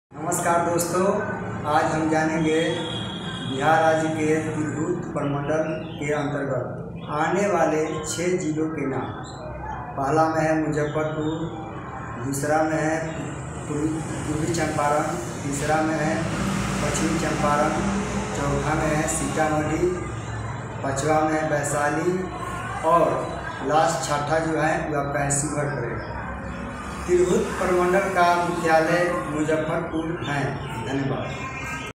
नमस्कार दोस्तों, आज हम जानेंगे बिहार राज्य के तिरहुत प्रमंडल के अंतर्गत आने वाले 6 जिलों के नाम। पहला में है मुजफ्फरपुर, दूसरा में है पूर्वी चंपारण, तीसरा में है पश्चिमी चंपारण, चौथा में है सीतामढ़ी, पाँचवा में है वैशाली और लास्ट छठा जो है वो आपका है शिवहर पड़ेगा। तिरहुत प्रमंडल का मुख्यालय मुजफ्फरपुर है। धन्यवाद।